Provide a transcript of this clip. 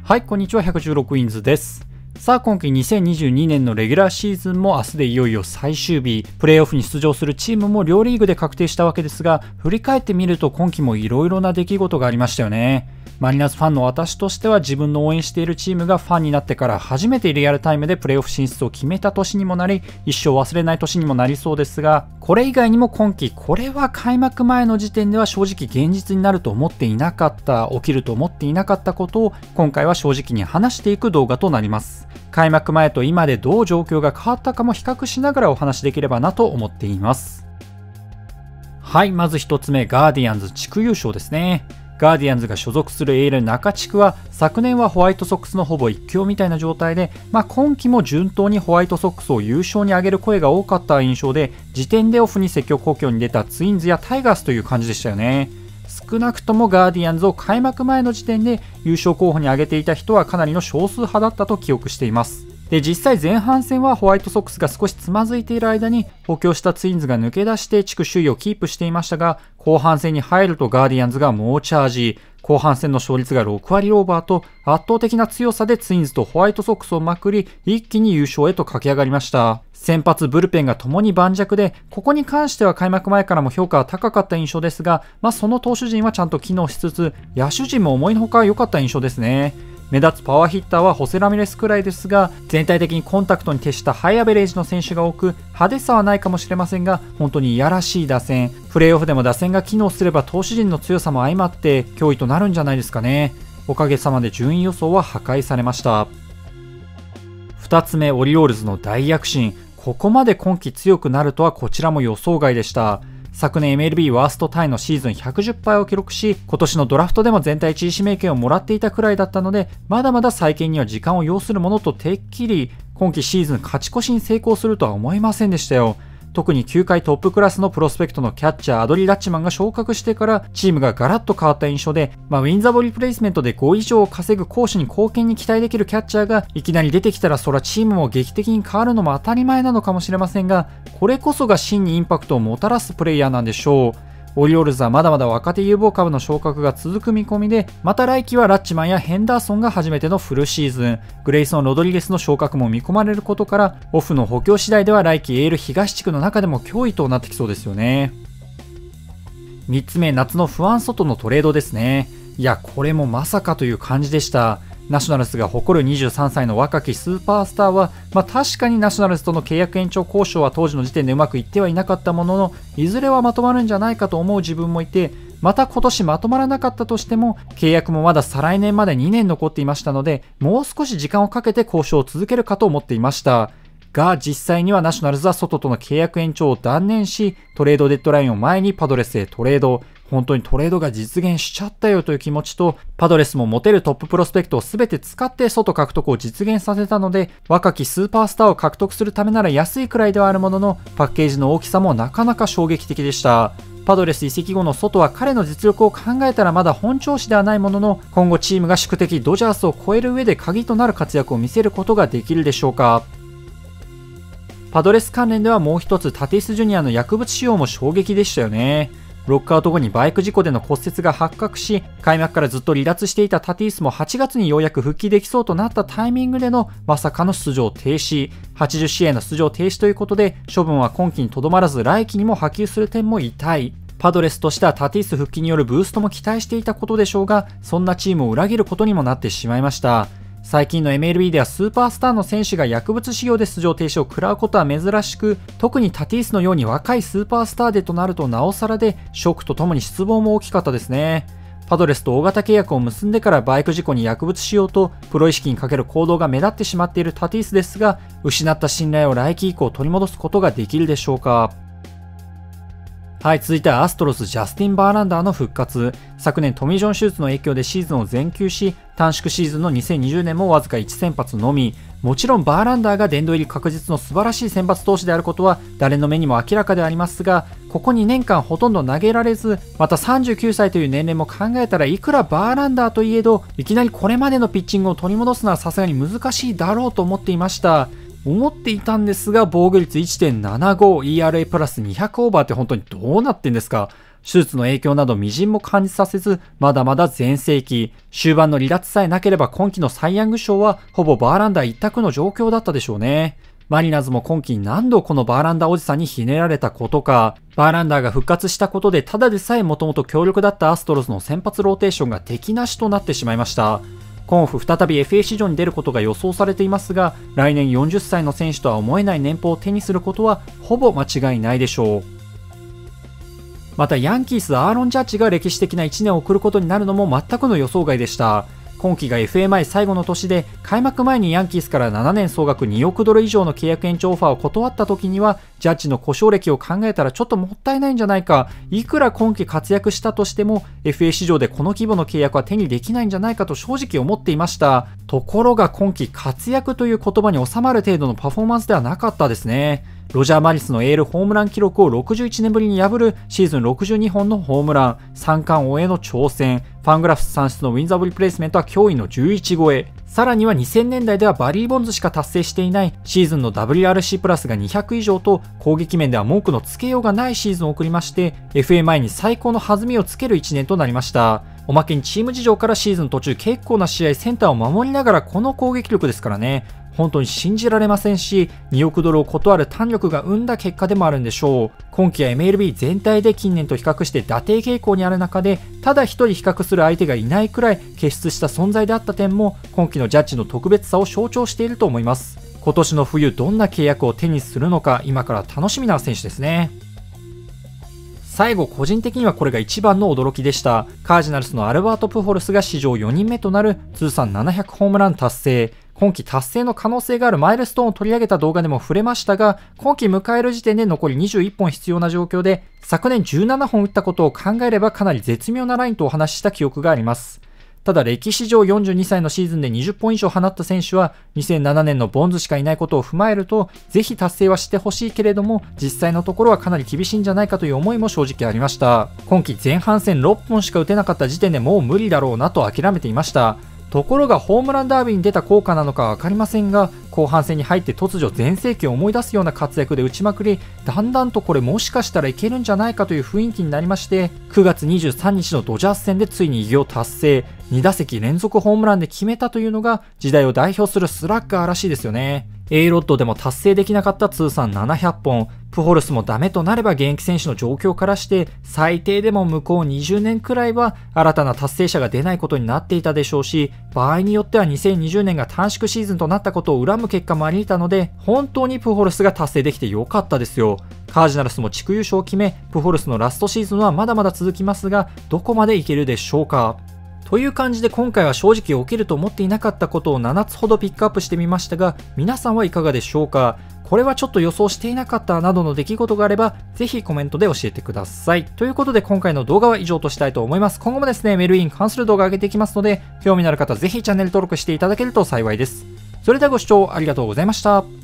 はい、こんにちは。116ウィンズです。さあ、今季2022年のレギュラーシーズンも明日でいよいよ最終日、プレーオフに出場するチームも両リーグで確定したわけですが、振り返ってみると今季もいろいろな出来事がありましたよね。マリナーズファンの私としては自分の応援しているチームがファンになってから初めてリアルタイムでプレーオフ進出を決めた年にもなり、一生忘れない年にもなりそうですが、これ以外にも今季これは開幕前の時点では正直現実になると思っていなかった、起きると思っていなかったことを今回は正直に話していく動画となります。開幕前と今でどう状況が変わったかも比較しながらお話しできればなと思っています。はい、まず一つ目、ガーディアンズ地区優勝ですね。ガーディアンズが所属する AL 中地区は昨年はホワイトソックスのほぼ一強みたいな状態で、今季も順当にホワイトソックスを優勝に上げる声が多かった印象で、時点でオフに積極補強に出たツインズやタイガースという感じでしたよね。少なくともガーディアンズを開幕前の時点で優勝候補に挙げていた人はかなりの少数派だったと記憶しています。で、実際前半戦はホワイトソックスが少しつまずいている間に補強したツインズが抜け出して地区首位をキープしていましたが、後半戦に入るとガーディアンズが猛チャージ、後半戦の勝率が6割オーバーと圧倒的な強さでツインズとホワイトソックスをまくり、一気に優勝へと駆け上がりました。先発ブルペンが共に盤石で、ここに関しては開幕前からも評価は高かった印象ですが、その投手陣はちゃんと機能しつつ、野手陣も思いのほか良かった印象ですね。目立つパワーヒッターはホセラミレスくらいですが、全体的にコンタクトに徹したハイアベレージの選手が多く、派手さはないかもしれませんが、本当にいやらしい打線、プレーオフでも打線が機能すれば投手陣の強さも相まって脅威となるんじゃないですかね。おかげさまで順位予想は破壊されました。2つ目、オリオールズの大躍進。ここまで今季強くなるとはこちらも予想外でした。昨年 MLB ワーストタイのシーズン110敗を記録し、今年のドラフトでも全体1位指名権をもらっていたくらいだったので、まだまだ再建には時間を要するものとてっきり、今季シーズン勝ち越しに成功するとは思いませんでしたよ。特に球界トップクラスのプロスペクトのキャッチャーアドリー・ラッチマンが昇格してからチームがガラッと変わった印象で、ウィンザボリプレイスメントで5以上を稼ぐ攻守に貢献に期待できるキャッチャーがいきなり出てきたら、そらチームも劇的に変わるのも当たり前なのかもしれませんが、これこそが真にインパクトをもたらすプレイヤーなんでしょう。オリオールズはまだまだ若手有望株の昇格が続く見込みで、また来季はラッチマンやヘンダーソンが初めてのフルシーズン、グレイソン・ロドリゲスの昇格も見込まれることから、オフの補強次第では来季 AL 東地区の中でも脅威となってきそうですよね。3つ目、夏の不安外のトレードですね。いや、これもまさかという感じでした。ナショナルズが誇る23歳の若きスーパースターは、確かにナショナルズとの契約延長交渉は当時の時点でうまくいってはいなかったものの、いずれはまとまるんじゃないかと思う自分もいて、また今年まとまらなかったとしても、契約もまだ再来年まで2年残っていましたので、もう少し時間をかけて交渉を続けるかと思っていました。が、実際にはナショナルズは外との契約延長を断念し、トレードデッドラインを前にパドレスへトレード。本当にトレードが実現しちゃったよという気持ちと、パドレスも持てるトッププロスペクトを全て使って外獲得を実現させたので、若きスーパースターを獲得するためなら安いくらいではあるものの、パッケージの大きさもなかなか衝撃的でした。パドレス移籍後の外は彼の実力を考えたらまだ本調子ではないものの、今後チームが宿敵ドジャースを超える上で鍵となる活躍を見せることができるでしょうか。パドレス関連ではもう一つ、タティス・ジュニアの薬物使用も衝撃でしたよね。ロックアウト後にバイク事故での骨折が発覚し、開幕からずっと離脱していたタティスも8月にようやく復帰できそうとなったタイミングでのまさかの出場停止、80試合の出場停止ということで、処分は今季にとどまらず来季にも波及する点も痛い。パドレスとしてはタティス復帰によるブーストも期待していたことでしょうが、そんなチームを裏切ることにもなってしまいました。最近の MLB ではスーパースターの選手が薬物使用で出場停止を食らうことは珍しく、特にタティスのように若いスーパースターでとなるとなおさらで、ショックとともに失望も大きかったですね。パドレスと大型契約を結んでからバイク事故に薬物使用とプロ意識にかける行動が目立ってしまっているタティスですが、失った信頼を来季以降取り戻すことができるでしょうか。はい、続いてはアストロズ・ジャスティン・バーランダーの復活。昨年トミー・ジョン手術の影響でシーズンを全休し、短縮シーズンの2020年もわずか1先発のみ。もちろんバーランダーが殿堂入り確実の素晴らしい先発投手であることは誰の目にも明らかでありますが、ここ2年間ほとんど投げられず、また39歳という年齢も考えたら、いくらバーランダーといえど、いきなりこれまでのピッチングを取り戻すのはさすがに難しいだろうと思っていたんですが、防御率 1.75、ERA プラス200オーバーって本当にどうなってんですか。 手術の影響など微塵も感じさせず、まだまだ全盛期。終盤の離脱さえなければ今季のサイ・ヤング賞はほぼバーランダー一択の状況だったでしょうね。マリナーズも今季何度このバーランダーおじさんにひねられたことか。バーランダーが復活したことでただでさえもともと強力だったアストロズの先発ローテーションが敵なしとなってしまいました。今オフ再び FA 市場に出ることが予想されていますが、来年40歳の選手とは思えない年俸を手にすることはほぼ間違いないでしょう。またヤンキースアーロン・ジャッジが歴史的な1年を送ることになるのも全くの予想外でした。今季が FA 前最後の年で、開幕前にヤンキースから7年総額2億ドル以上の契約延長オファーを断った時には、ジャッジの故障歴を考えたらちょっともったいないんじゃないか、いくら今季活躍したとしても FA 市場でこの規模の契約は手にできないんじゃないかと正直思っていました。ところが今季活躍という言葉に収まる程度のパフォーマンスではなかったですね。ロジャー・マリスのエールホームラン記録を61年ぶりに破るシーズン62本のホームラン、三冠王への挑戦、ファングラフス算出のウィンザブリプレイスメントは驚異の11超え、さらには2000年代ではバリー・ボンズしか達成していないシーズンの WRC プラスが200以上と、攻撃面では文句のつけようがないシーズンを送りまして、FA 前に最高の弾みをつける1年となりました。おまけにチーム事情からシーズン途中結構な試合センターを守りながらこの攻撃力ですからね。本当に信じられませんし、2億ドルを断る胆力が生んだ結果でもあるんでしょう。今季は MLB 全体で近年と比較して打低傾向にある中で、ただ一人比較する相手がいないくらい傑出した存在であった点も、今季のジャッジの特別さを象徴していると思います。今年の冬どんな契約を手にするのか、今から楽しみな選手ですね。最後、個人的にはこれが一番の驚きでした。カージナルスのアルバート・プホルスが史上4人目となる通算700ホームラン達成。今季達成の可能性があるマイルストーンを取り上げた動画でも触れましたが、今季迎える時点で残り21本必要な状況で、昨年17本打ったことを考えればかなり絶妙なラインとお話しした記憶があります。ただ歴史上42歳のシーズンで20本以上放った選手は2007年のボンズしかいないことを踏まえると、ぜひ達成はしてほしいけれども、実際のところはかなり厳しいんじゃないかという思いも正直ありました。今季前半戦6本しか打てなかった時点でもう無理だろうなと諦めていました。ところがホームランダービーに出た効果なのかは分かりませんが、後半戦に入って突如全盛期を思い出すような活躍で打ちまくり、だんだんとこれもしかしたらいけるんじゃないかという雰囲気になりまして、9月23日のドジャース戦でついに偉業達成、2打席連続ホームランで決めたというのが時代を代表するスラッガーらしいですよね。A ロッドでも達成できなかった通算700本、プホルスもダメとなれば現役選手の状況からして最低でも向こう20年くらいは新たな達成者が出ないことになっていたでしょうし、場合によっては2020年が短縮シーズンとなったことを恨む結果もあり得たので、本当にプホルスが達成できてよかったですよ。カージナルスも地区優勝を決め、プホルスのラストシーズンはまだまだ続きますが、どこまでいけるでしょうか。という感じで今回は正直起きると思っていなかったことを7つほどピックアップしてみましたが、皆さんはいかがでしょうか。これはちょっと予想していなかったなどの出来事があれば、ぜひコメントで教えてください。ということで今回の動画は以上としたいと思います。今後もですね、メルイン関する動画を上げていきますので、興味のある方ぜひチャンネル登録していただけると幸いです。それではご視聴ありがとうございました。